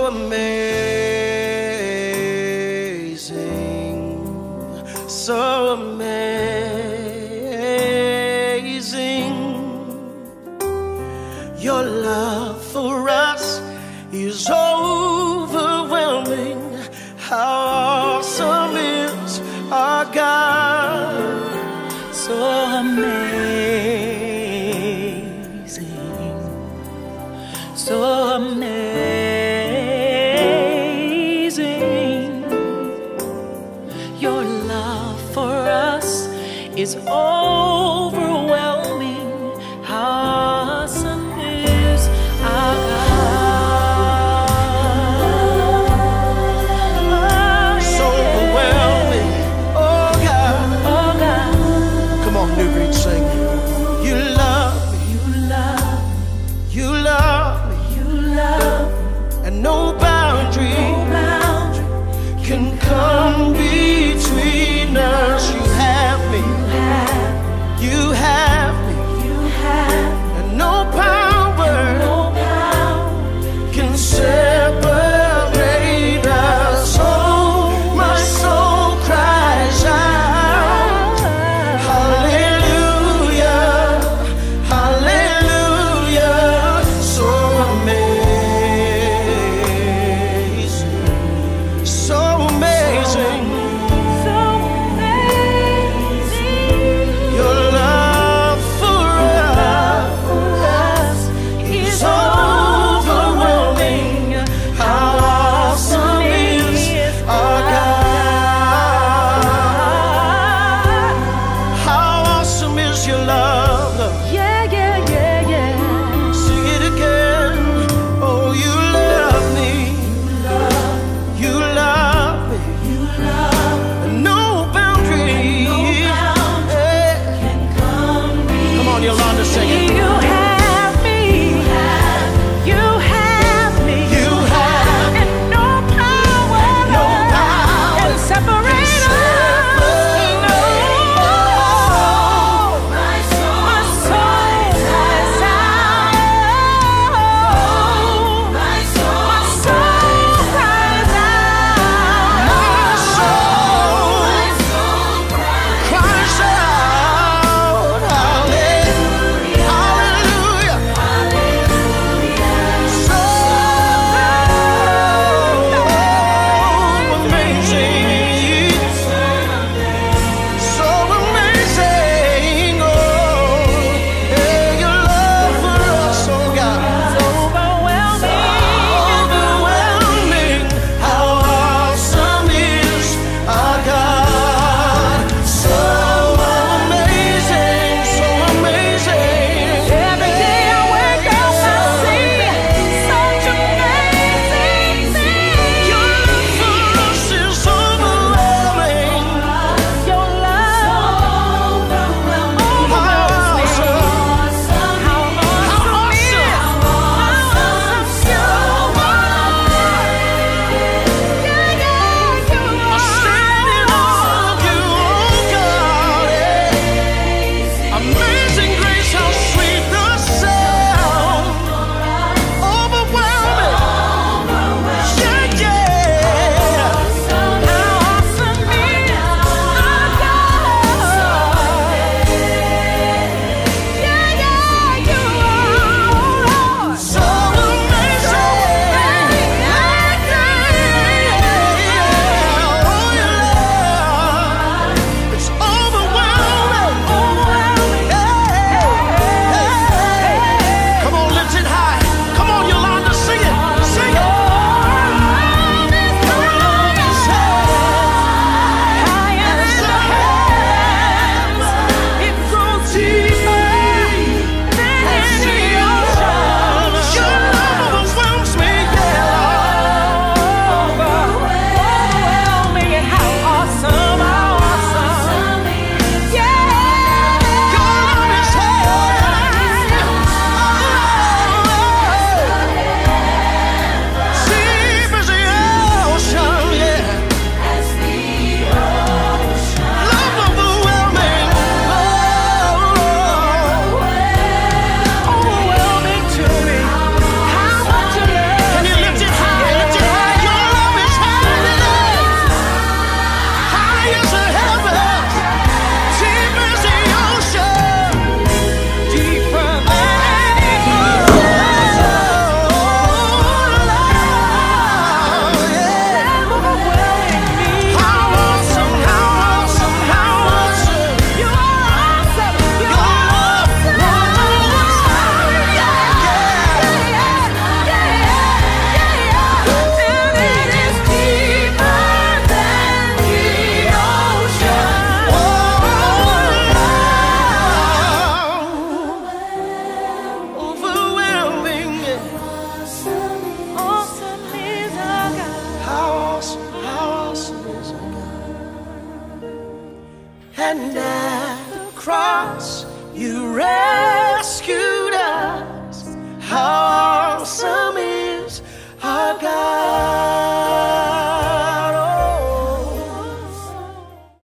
amazing, so amazing. Your love for us is overwhelming. How awesome is our God. So amazing, so amazing. Your love for us is overwhelming. How awesome is our God. So overwhelming. Oh God. Oh God. Come on, New Breed, sing. You love me. You love, You love me. you love, And no boundary no boundary can come between us. You have me. You have me. you have, And no power no power can separate us. Oh, my soul cries out. Hallelujah. Hallelujah. So amazing. So amazing. so amazing. Your love for us is overwhelming. How awesome is our God. How awesome is your love, Lord. Yeah, yeah, yeah, yeah. Sing it again. Oh, you love me. You love me. You love, And no boundary. Hey. Come on, Yolanda, sing it. you have me, you have me, You have and no power, can separate us. No. My soul cries out. My soul cries out. Cries out, hallelujah, hallelujah. And at the cross, you rescued us. How awesome